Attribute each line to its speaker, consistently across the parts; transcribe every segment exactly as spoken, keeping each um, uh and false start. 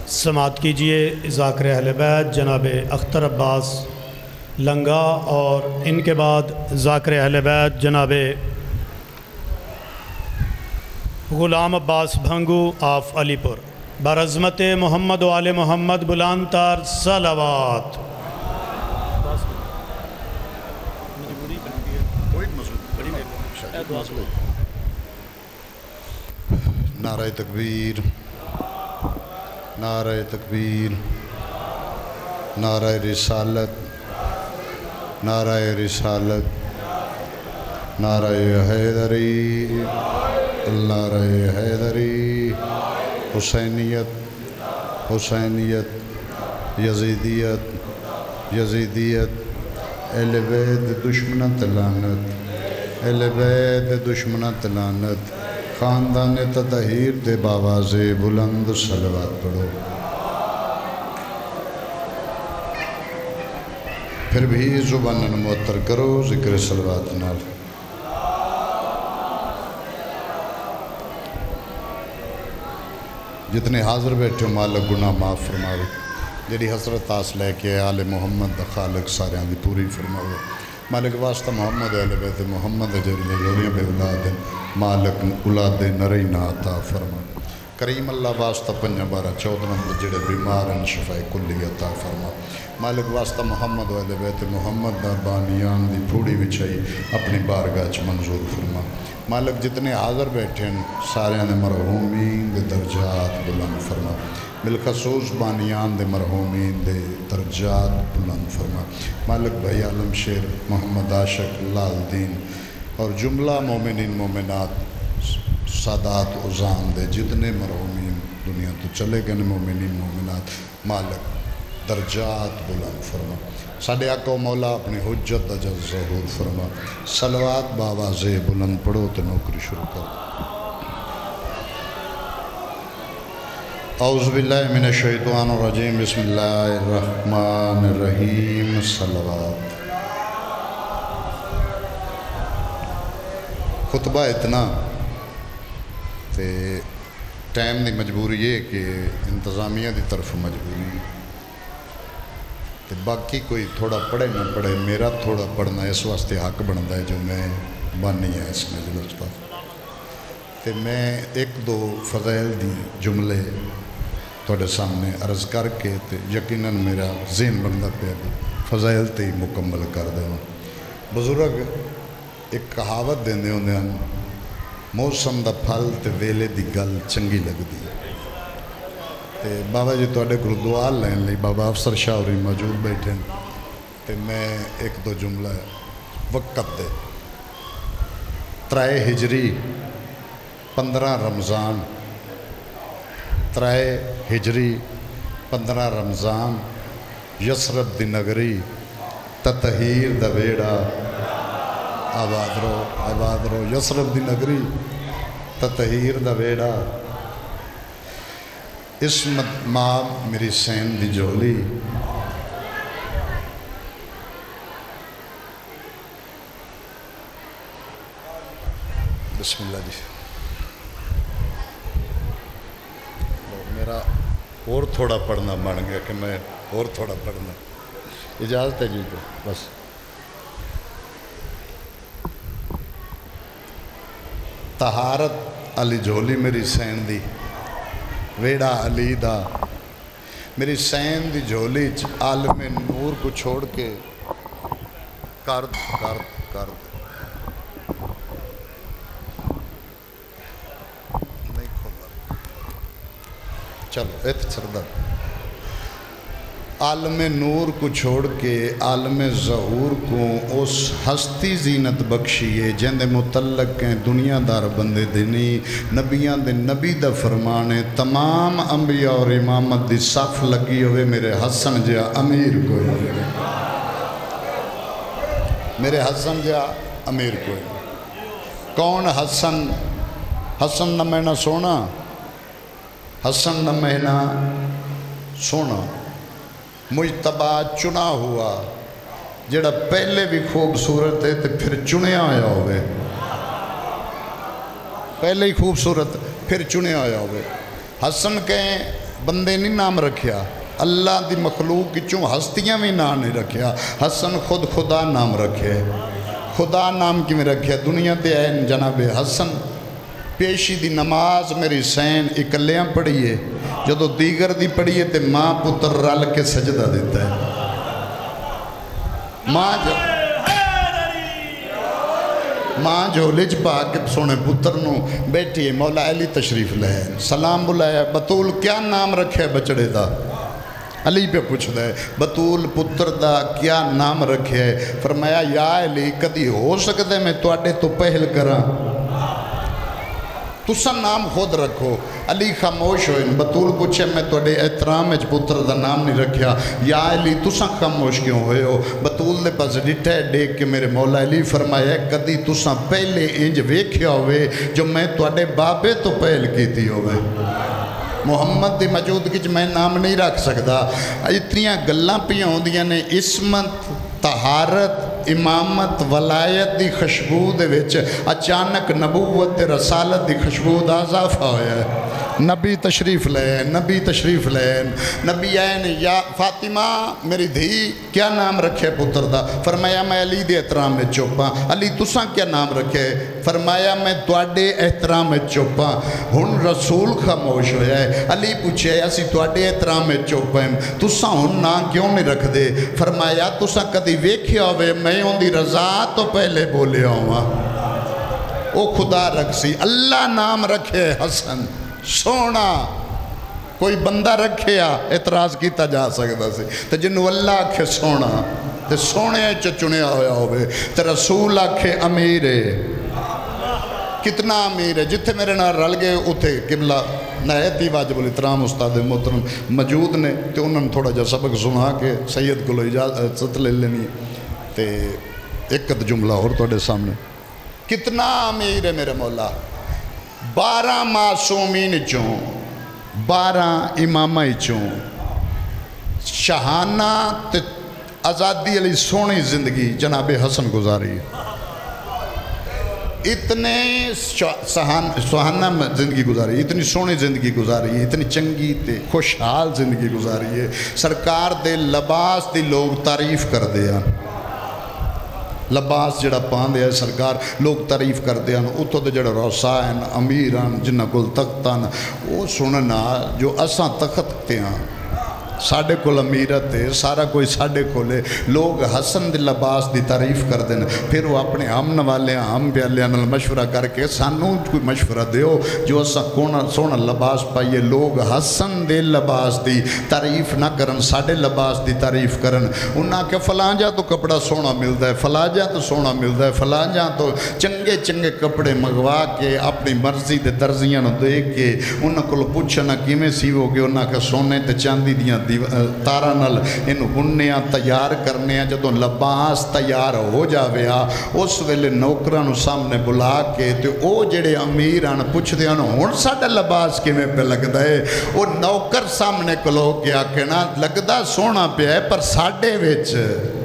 Speaker 1: سماعت کیجئے ذاکر اہل بیت جناب اختر عباس لنگا اور ان کے بعد ذاکر اہل بیت جناب غلام عباس بھنگو آف علی پور برعظمت محمد و آل محمد بلند تر صلوات۔
Speaker 2: نعرہ تکبیر، نعرہ تکبیر، نعرہ رسالت، نعرہ رسالت، نعرہ حیدری، نعرہ حیدری، حسینیت، حسینیت، یزیدیت، یزیدیت، اہل بیت دشمنت لعنت، اہل بیت دشمنت لعنت، خاندان تطہیر دے باواز بلند صلوات پڑھو۔ پھر بھی زباناً معطر کرو ذکر صلوات نال۔ جتنے حاضر بیٹھے مالک گناہ معاف فرماوے، جڑی حسرت آس لے کے آل محمد دا خالق سارے دی پوری فرماوے۔ مالک واسطہ محمد اہل بیت محمد جڑی جوڑیاں بے اولاد ہیں، مالک اولاد نرینہ عطا فرما۔ کریم اللہ واسطہ پنجہ بارہ چودہ نمبر جڑے بیمار ہیں شفاء کلی عطا فرما۔ مالک واسطہ محمد اہل بیت محمد دا بانیان دی پھوڑی وچھائی اپنی بارگاہ چ منظور فرما۔ مالک جتنے حاضر بیٹھے ہیں سارے نے مرحومین دے درجات بلند فرما۔ بالخصوص بانیان دے مرحومین دے درجات بلند فرما۔ مالک بھائی عالم شیر محمد عاشق لال دین اور جملہ مومنین مومنات سادات عزام دے جتنے مرحومین دنیا تو چلے گئے مومنین مومنات، مالک درجات بلند فرما۔ ساڑھے آقا و مولا اپنی حجت دا جز ظہور فرما۔ صلوات باواز بلند پڑھو تو نوکری شروع کر۔ اعوذ باللہ من الشیطان الرجیم، بسم اللہ الرحمن الرحیم، صلوات۔ خطبہ اتنا تے ٹائم دی مجبوری ہے کہ انتظامیہ دی طرف مجبوری ہے تے باقی کوئی تھوڑا پڑھے نہ پڑھے، میرا تھوڑا پڑھنا اس واسطے حق بنتا ہے جو میں بانی ہے اس مجلس پر۔ تے میں ایک دو فضائل دی جملے تھوڑے سامنے عرض کر کے تے یقیناً میرا ذہن بنتا پہ فضائل تے مکمل کر دیں۔ بزرگ ایک کہاوت دیندے ہوندے ہیں، موسم دا پھل تے ویلے دی گل چنگی لگدی ہے۔ تے بابا جی تواڈے کول دعا لین لئی بابا افسر شاہ ہوری موجود بیٹھے ہیں تے میں ایک دو جملہ وقت دے ترائے ہجری پندرہ رمضان، ترائے ہجری پندرہ رمضان، یسرب دی نگری تطہیر دا ویڑا، آباد رو آباد رو یسرب دی نگری تطہیر دا ویڑا، اسمت ماں میری سین دی جولی، بسم اللہ جی۔ میرا اور تھوڑا پڑھنا بن گیا کہ میں اور تھوڑا پڑھنا، اجازت ہے جی تو بس۔ طہارت علی جھولی میری سین دی، ویڑا علی دا میری سین دی جھولی چ عالم نور کو چھوڑ کے کرد کرد کرد نہیں کھولا، چلو ایت سردہ عالم نور کو چھوڑ کے عالم ظہور کو اس ہستی زینت بخشیے جندے متعلق ہیں دنیا دار بندے دینی نبیان دے نبی دا فرمانے تمام انبیاء اور امامت دی صف لگی ہوئے میرے حسن جا امیر کوئی، میرے حسن جا امیر کوئی۔ کون حسن؟ حسن نہ مہینہ سونا، حسن نہ مہینہ سونا، مجتبہ چنا ہوا جڑا پہلے بھی خوبصورت ہے تو پھر چنیا آیا ہوئے، پہلے ہی خوبصورت پھر چنیا آیا ہوئے۔ حسن کہیں بندے نہیں نام رکھیا، اللہ دی مخلوق چوں ہستیاں بھی نام نہیں رکھیا، حسن خود خدا نام رکھے۔ خدا نام کی میں رکھیا دنیا تے این جناب حسن پیشی دی نماز میری سین اکلیاں پڑھیے، جدو دیگر دی پڑھیے تے ماں پتر رل کے سجدہ دیتا ہے۔ ماں جو ماں جھولج پا کے سونے پتر نو بیٹھی ہے، مولا علی تشریف لے سلام بلایا، بطول کیا نام رکھے بچڑے دا؟ علی پہ پوچھ دے بطول پتر دا کیا نام رکھے؟ فرمایا یا علی کدی ہو سکتے میں تواڈے تو پہل کراں، تسا نام خود رکھو۔ علی خاموش ہوئے، بطول پوچھے میں توڑے احترام اچ پتر دا نام نہیں رکھیا، یا علی تسا خاموش کیوں ہوئے ہو؟ بطول دے پاس ڈٹھا ہے دیکھ کے میرے مولا علی فرمایا کدی تسا پہلے انج ویکھیا ہوئے جو میں توڑے بابے تو پہل کیتی ہوئے۔ محمد دی موجودگی وچ میں نام نہیں رکھ سکتا۔ اتنیاں گلاں پیاں ہوندیاں نے، عصمت، طہارت، امامت، ولایت دی خوشبو دے وچ اچانک نبوت تے رسالت دی خوشبو دا اضافہ ہویا ہے۔ نبی تشریف لین، نبی تشریف لین، نبی آئین یا فاطمہ میری دھی کیا نام رکھے پتر دا؟ فرمایا میں علی دے احترام میں چوپاں۔ علی تساں کیا نام رکھے؟ فرمایا میں تواڈے احترام میں چوپاں۔ ہن رسول خاموش ہویا ہے، علی پوچھے اسی تواڈے احترام میں چوپاں تساں ہن نا کیوں نہیں رکھ دے؟ فرمایا تساں کدی ویکھیا ہوئے میں ان دی رضا تو پہلے بولے ہوا، او خدا رکھ سی۔ اللہ نام رکھے حسن سونا، کوئی بندہ رکھیا اعتراض کیتا جا سکتا سی، تو جنہوں اللہ آکھے سونا تے سونے چ چنیا ہویا ہوئے، تے رسول آکھے امیر ہے۔ کتنا امیر ہے؟ جتھے میرے نال رل گئے اتھے قبلہ نہایت ہی واجب الاحترام استاد محترم موجود نے، تے انہوں نے تھوڑا جا سبق سنا کے سید کو اجازت لے لینی ہے۔ تے ایک جملہ اور تھوڑے سامنے، کتنا امیر ہے میرے مولا، بارہ معصومین چوں، بارہ امامہ چوں، شہانہ تے آزادی علی سونی زندگی جناب حسن گزاری، اتنے سہانہ زندگی گزاری، اتنی سونی زندگی گزاری، اتنی چنگی تے خوشحال زندگی گزاری ہے۔ سرکار دے لباس دی لوگ تعریف کر دیا، لباس جڑا پاندے ہے سرکار لوگ تعریف کر دیا، اتھو دے جڑا روسائن امیران جنہ کل تختان وہ سننا جو اساں تخت تے ہیں، ساڑھے کل امیرت ہے، سارا کوئی ساڑھے کھولے، لوگ حسن دے لباس دی تعریف کر دینا، پھر وہ اپنے امن والے ہم بیالیاں نال مشورہ کر کے سانوں کوئی مشورہ دیو جو اسا کونا سونا لباس پائیے، لوگ حسن دے لباس دی تعریف نہ کرن، ساڑھے لباس دی تعریف کرن۔ انہاں کہ فلان جا تو کپڑا سونا ملتا ہے، فلان جا تو سونا ملتا ہے، فلان جا تو چنگے چنگے کپڑے مگوا کے اپنی مرضی دے درزیاں نو دیکھ کے انہاں کو پوچھنا کیویں سیو گے، انہاں کہ سونے تے چاندی دیاں تارہ نل انہوں بننیاں تیار کرنیاں، جدوں لباس تیار ہو جاویا اس ویلے نوکرانو سامنے بلا کے تے او جڑے امیران پوچھ دیاں ہون ساڑھا لباس کی میں پہ لگ دائے، او نوکر سامنے کلو کیا کہنا لگ دا سونا پہ ہے پر ساڑھے ویچ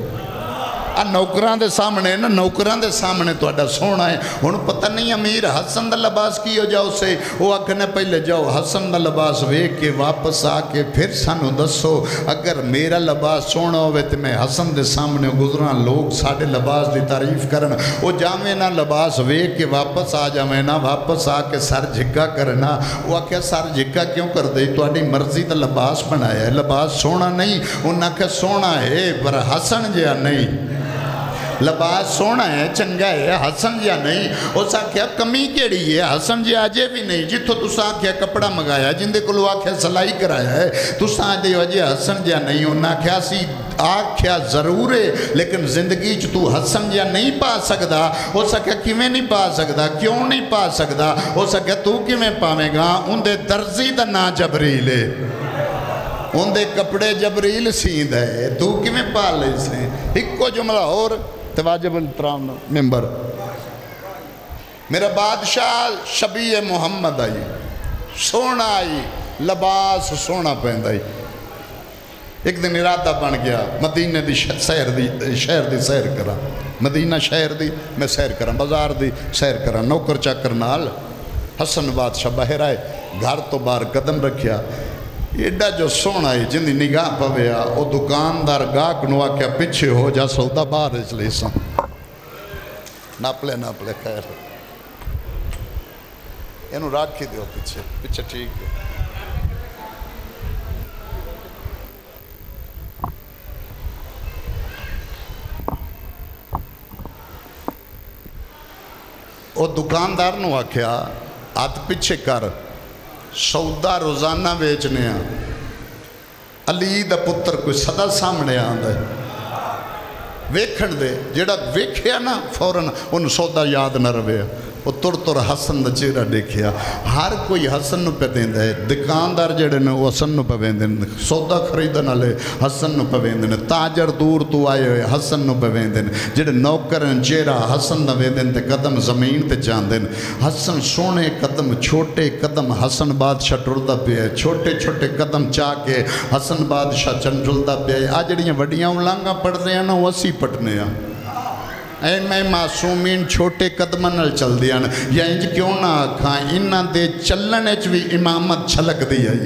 Speaker 2: نوکران دے سامنے نا، نوکران دے سامنے تو اڈا سونا ہے۔ انہوں پتہ نہیں امیر حسن دا لباس کی ہو جاؤ سے، وہ آکھنے پہلے جاؤ حسن دا لباس ویک کے واپس آکے پھر سانو دسو اگر میرا لباس سونا ہوئے تو میں حسن دے سامنے گزران لوگ ساڑھے لباس دی تعریف کرنا، وہ جامعے نا لباس ویک کے واپس آ جامعے نا، واپس آکے سر جھکا کرنا، وہ آکھے سر جھکا کیوں کر دے تو اڈی مرضی دا لباس بنایا ہے، لباس سونا نہیں، انہاں کہ سونا ہے پر حسن جیا نہیں، لباس سونا ہے چنگا ہے حسن جیا نہیں۔ اس آکھیا کمی کیڑی ہے، حسن جی آجے بھی نہیں، جتو تسا آکھیا کپڑا مگایا جندے کو لو آکھیا سلائی کرایا ہے تسا آجے وجہ حسن جیا نہیں، انہاں آکھیا سی آکھیا ضرور ہے لیکن زندگی چ تو حسن جیا نہیں پا سکدا۔ اس آکھیا کیویں نہیں پا سکدا، کیوں نہیں پا سکدا؟ اس آکھیا تو کیویں پاویں گا، ان دے درزی دا نا جبریل ہے، ان دے کپڑے جبریل سیند ہے، تو کیویں پا لے سے۔ ایک کو جملہ اور واجب الاحترام ممبر، میرا بادشاہ شبیہ محمد آئی، سونا آئی، لباس سونا پہند آئی۔ ایک دن ارادہ بن گیا مدینہ دی سیر دی شہر دی سیر کرا، مدینہ شہر دی میں سیر کرا، بازار دی سیر کرا، نوکر چاکر نال حسن بادشاہ باہر آئے، گھر تو باہر قدم رکھیا، ایڈا جو سونا ہے جن دی نگاہ پویا وہ دکاندار گاہک نو آکھیا پیچھے ہو جا سودا باہر اس لئے سا ناپلے ناپلے خیر اینو راکھی دیو پیچھے پیچھے ٹھیک ہے وہ دکاندار نو آکھیا ہاتھ پیچھے کر سودا روزانہ بیچنے ہیں علی دا پتر کوئی صدا سامنے آندا ہے ویکھن دے جیڑا ویکھیا نا فوراً ان سودا یاد نہ روے وہ تر تر حسن دا چہرہ دیکھیا ہر کوئی حسن نو پہ دیندہ ہے دکاندار جڑے نے وہ حسن نو پہ ویندن سودا خریدن والے حسن نو پہ ویندن تاجر دور تو آئے ہوئے حسن نو پہ ویندن جڑے نوکرن چہرہ حسن نہ ویندن تے قدم زمین تے جاندن حسن سونے قدم چھوٹے قدم حسن بادشاہ ٹردہ پہ ہے چھوٹے چھوٹے قدم چاہ کے حسن بادشاہ چنجلدہ پہ ہے آج جڑیاں وڈیاں اولانگاں پڑھ رہے ہیں نا وہ اسی پٹنے ہیں اے میں معصومین چھوٹے قدمہ نل چل دیا نا یا انج کیوں نہ آکھاں انہاں دے چلنے چوی امامت چھلک دی آئی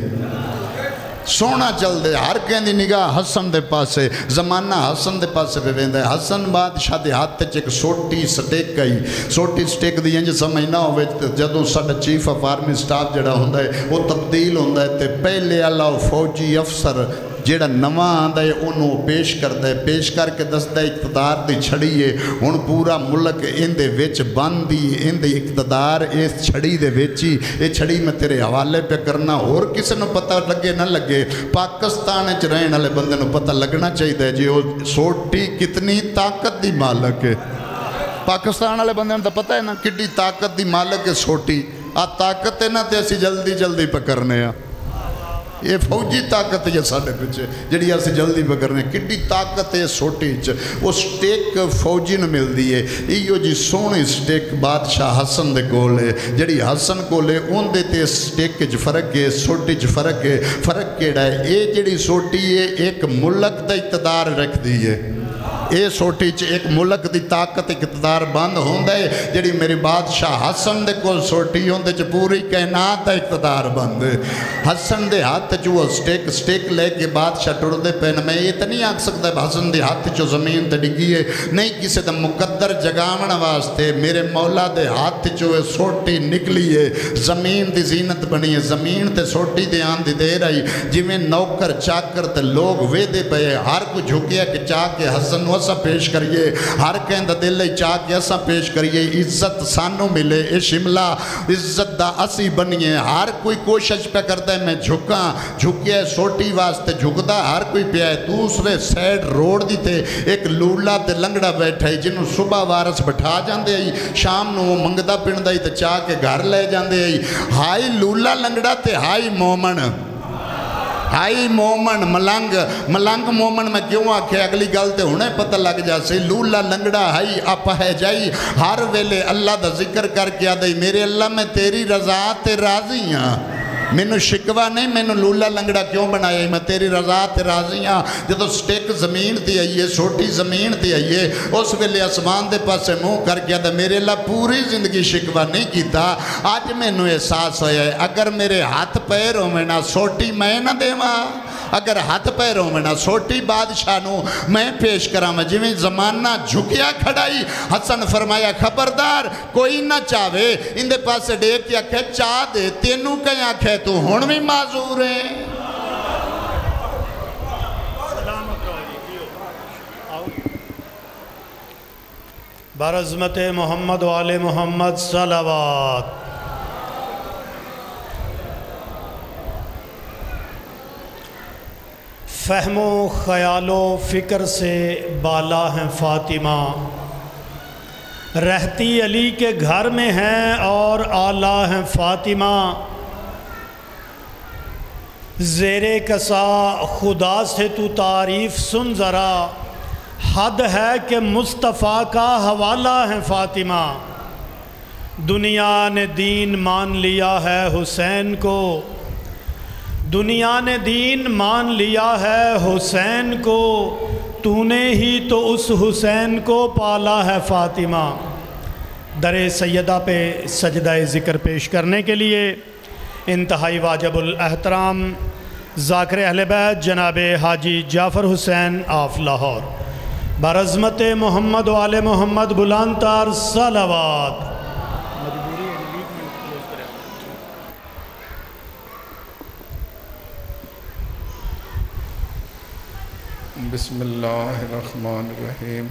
Speaker 2: سونا چل دے ہر کہیں دی نگاہ حسن دے پاسے زمانہ حسن دے پاسے پہ ویندہ ہے حسن بادشاہ دے ہاتھ چیک سوٹی سٹیک کئی سوٹی سٹیک دی انج سمجھنا ہوئے جدوں ساڑھا چیف آف آرمی سٹاف جڑا ہوندہ ہے وہ تبدیل ہوندہ ہے تے پہلے اللہ فوجی افسر جیڑا نواں آندہ ہے انہوں پیش کردہ ہے پیش کر کے دستہ اقتدار دی چھڑی ہے ان پورا ملک ان دے ویچ باندی ان دے اقتدار اس چھڑی دے ویچی یہ چھڑی میں تیرے حوالے پہ کرنا اور کسی نو پتہ لگے نہ لگے پاکستان اچ رہن والے بندے نو پتہ لگنا چاہیے جی وہ سوٹی کتنی طاقت دی مالک ہے پاکستان والے بندے نو تو پتہ ہے نا کتنی طاقت دی مالک ہے سوٹی آ طاقت ہے نا تے اسی جلدی جلدی پہ کرنے ہیں یہ فوجی طاقت ہے ساڑھے پچھے جڑی ایسے جلدی پکرنے کٹی طاقت ہے سوٹی چھ وہ سٹیک فوجی نے مل دیئے ایو جی سونے سٹیک بادشاہ حسن دے کولے جڑی حسن کولے ان دیتے سٹیک چھ فرق ہے سوٹی چھ فرق ہے فرق کیڑا ہے اے جڑی سوٹی ہے ایک ملک دا اقتدار رکھ دیئے اے سوٹی چھ ایک ملک دی طاقت اقتدار بند ہوندہ ہے جڑی میری بادشاہ حسن دے کول سوٹی ہوندے چھ پوری کائنات دا اقتدار بند ہے حسن دے ہاتھ چھ وہ سٹیک سٹیک لے کے بادشاہ ٹوڑ دے پہنے میں یہ تو نہیں آکھ سکتا ہے حسن دے ہاتھ چھ زمین تے ڈگی ہے نہیں کسی دا مقدر جگامن واسطے میرے مولا دے ہاتھ چھ سوٹی نکلی ہے زمین دی زینت بنی ہے زمین تے سوٹی دے آن دی دے رہی جی میں نوکر چاکر تے لوگ وے دے پہے ہر کو جھکیا کہ چاہ کے حسن اسا پیش کریے ہر کہیں دا دل چاہ کے اسا پیش کریے عزت سانو ملے اے شملہ عزت دا اسی بنیے ہر کوئی کوشش پہ کرتا ہے میں جھکاں جھکیا سوٹی واسطے جھکتا ہر کوئی پہ ہے دوسرے سیڈ روڈ دی تے ایک لولا تے لنگڑا بیٹھا ہے جنہوں صبح وارس بٹھا جاندے آئی شام نو وہ منگدہ پنڈا ہی تے چاہ کے گھر لے جاندے آئی ہائی لولا لنگڑا تے ہائی مومن ہائی مومن ملنگ ملنگ مومن میں کیوں آکھے اگلی گلتے ہونے پتہ لگ جاسے لولا لنگڑا ہائی اپا ہے جائی ہر ویلے اللہ دا ذکر کر کیا دائی میرے اللہ میں تیری رضا تے راضی ہاں میں نو شکوہ نہیں میں نو لولا لنگڑا کیوں بنایا میں تیری رضا تے راضی ہاں جدو سٹیک زمین تی آئیے سوٹی زمین تی آئیے اس ویلے اسمان دے پاسے منہ کر کیا دا میرے اللہ پوری زندگی شکوہ نہیں کیتا آج میں نو احساس ہویا ہے اگر میرے ہاتھ پیروں میں نہ سوٹی میں نہ دے ماں اگر ہاتھ پیروں میں نہ سوٹی بادشاہ نو میں پیش کرا میں جویں زمانہ جھکیا کھڑائی حسن فرمایا خبردار کوئی نہ چاہوے ان دے پاس ڈیک یا کہ چاہ دے تینوں کہیں آکھے تو ہون بھی معذور ہیں
Speaker 1: برعظمت محمد و آل محمد صلوات فہم و خیال و فکر سے بالا ہیں فاطمہ رہتی علی کے گھر میں ہیں اور اعلیٰ ہیں فاطمہ زیر کسا خدا سے تو تعریف سن ذرا حد ہے کہ مصطفیٰ کا حوالہ ہے فاطمہ دنیا نے دین مان لیا ہے حسین کو دنیا نے دین مان لیا ہے حسین کو تو نے ہی تو اس حسین کو پالا ہے فاطمہ در سیدہ پہ سجدہ ذکر پیش کرنے کے لیے انتہائی واجب الاحترام ذاکر اہل بیت جناب حاجی جعفر حسین آف لاہور برعظمت محمد و آل محمد بلند تر صلوات۔
Speaker 3: بسم اللہ الرحمن الرحیم۔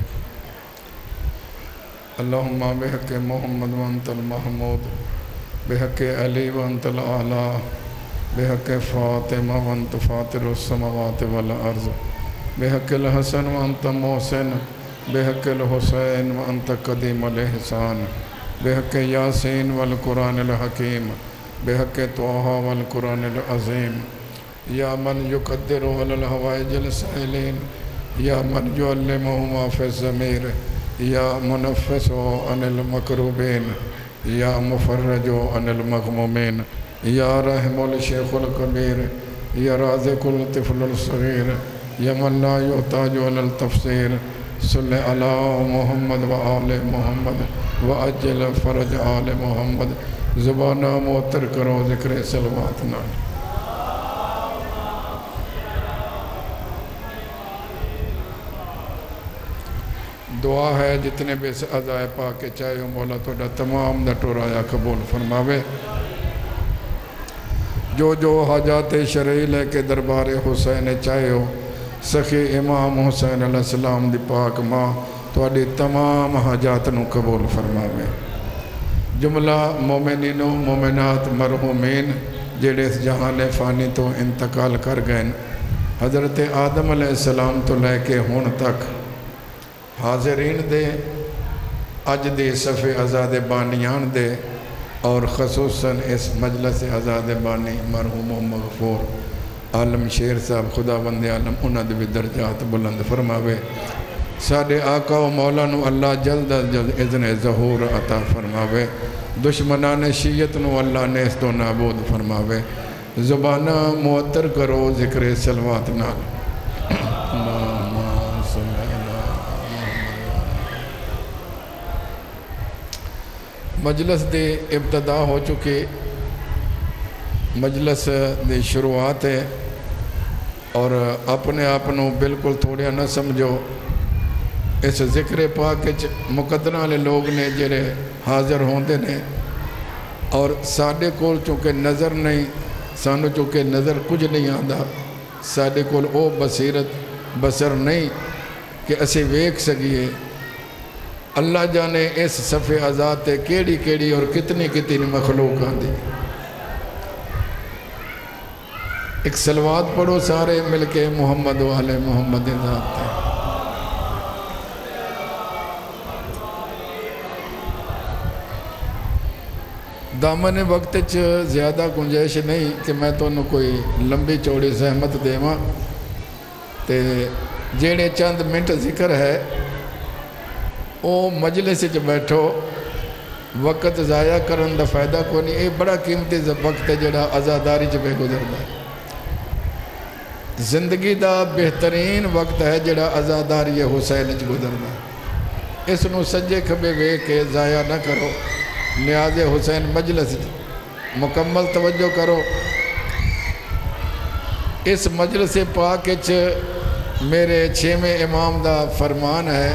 Speaker 3: اللہم بحق محمد وانت المحمود، بحق علی وانت العلا، بحق فاطمہ وانت فاطر السماوات والارض، بحق الحسن وانت محسن، بحق الحسین وانت قدیم الاحسان، بحق یاسین والقرآن الحکیم، بحق طٰہٰ والقرآن العظیم، یا من یقدر علی الحوائج السائلین، یا من یعلمہ ما فی الضمیر، یا منفس عن المکروبین، یا مفرج عن المغمومین، یا رحم الشیخ الکبیر، یا رازق الطفل الصغیر، یا من لا یحتاج علی التفسیر، صلی علی محمد و آل محمد و اجل فرج آل محمد۔ زبانہ معطر کرو ذکر صلوات نال۔ دعا ہے جتنے بے سے عزائے پاک چاہے ہو مولا توڑا تمام دا ٹورایا قبول فرماوے۔ جو جو حاجات شرعی لے کے دربار حسین چاہے ہو سخی امام حسین علیہ السلام دی پاک ماں توڑی تمام حاجات نو قبول فرماوے۔ جملہ مومنین و مومنات مرحومین جڑے اس جہان فانی تو انتقال کر گئے، حضرت آدم علیہ السلام تو لے کے ہون تک حاضرین دے اج دے صفِ آزاد بانیان دے اور خصوصاً اس مجلس آزاد بانی مرحوم و مغفور عالم شیر صاحب خدا بند عالم انہاں دے بھی درجات بلند فرماوے۔ ساڑھے آقا و مولانا اللہ جلد از جلد اذن ظہور عطا فرماوے۔ دشمنان شیعت نو اللہ نیست و نابود فرماوے۔ زبانہ معطر کرو ذکر صلوات نال۔ مجلس دے ابتدا ہو چکے، مجلس دے شروعات ہے اور اپنے آپنوں بالکل تھوڑیا نہ سمجھو۔ اس ذکر پاک مقدرہ والے لوگ نے جڑے حاضر ہوندے نے اور ساڈے کول چونکہ نظر نہیں، سانو چونکہ نظر کچھ نہیں آندا، ساڈے کول او بصیرت بصر نہیں کہ اسے ویکھ سکیے۔ اللہ جانے اس صفِ آزاد تے کیڑی کیڑی اور کتنی کتنی مخلوق آن دی۔ ایک صلوات پڑھو سارے مل کے محمد و آل محمد ذات تے۔ دامن وقت چ زیادہ گنجائش نہیں کہ میں تو انہوں کوئی لمبی چوڑی زحمت دے ماں تے جیڑے چند منٹ ذکر ہے او مجلس چ بیٹھو، وقت ضائع کرن دا فائدہ کو نہیں۔ اے بڑا قیمتی وقت ہے جڑا عزاداری چ بے گزردا ہے۔ زندگی دا بہترین وقت ہے جڑا عزاداری حسین چ گزردا ہے۔ اس نو سجے کھبے وے کے ضائع نہ کرو۔ نیاز حسین مجلس مکمل توجہ کرو۔ اس مجلس پاک چ میرے چھویں امام دا فرمان ہے،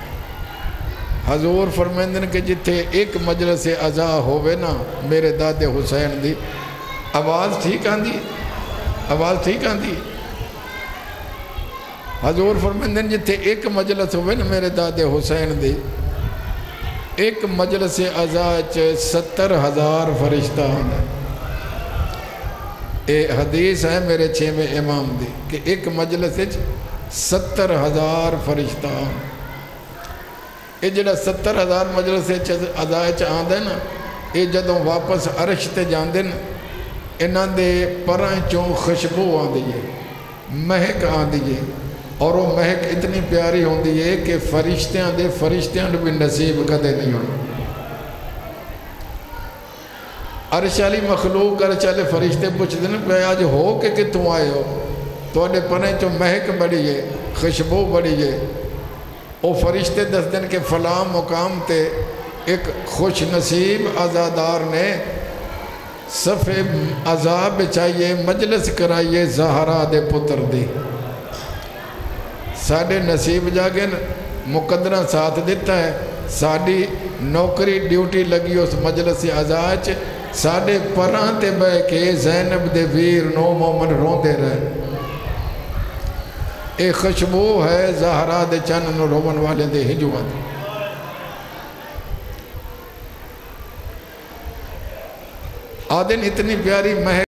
Speaker 3: حضور فرمیندن کہ جتھے ایک مجلس عزا ہوئے نا میرے داد حسین دی آواز ٹھیک آندی، آواز ٹھیک آندی۔ حضور فرمیندن جتھے ایک مجلس ہوئے نا میرے داد حسین دی، ایک مجلس عزا چ ستر ہزار فرشتہ ہوندے۔ اے حدیث ہے میرے چھویں امام دی کہ ایک مجلس ستر ہزار فرشتہ ہوندے۔ یہ جڑا ستر ہزار مجلس عزا چ آندے نا، یہ جدوں واپس عرش تے جاندے نا، انہاں دے پراں چوں خوشبو آندی ہے، مہک آندی ہے، اور وہ مہک اتنی پیاری ہوندی ہے کہ فرشتیاں دے فرشتیاں بھی نصیب کدے نہیں ہوندے۔ عرش والی مخلوق عرش والے فرشتے پوچھتے ہیں کہ آج ہو کہ کتوں آئے ہو؟ تواڈے پراں چوں مہک بڑی ہے، خوشبو بڑی ہے۔ وہ فرشتے دس دن کے فلاں مقام تے ایک خوش نصیب عزادار نے صفے عذاب چاہیے مجلس کرائیے زہرا دے پتر دی ساڑھے نصیب جاگے مقدرہ ساتھ دیتا ہے ساڑھی نوکری ڈیوٹی لگی اس مجلس عزاج ساڑھے پران تے بے کے زینب دے ویر نو مومن رون دے رہے ایک خوشبو ہے زہرا دے چن نو رومن والے دے ہجوان آدن اتنی پیاری مہر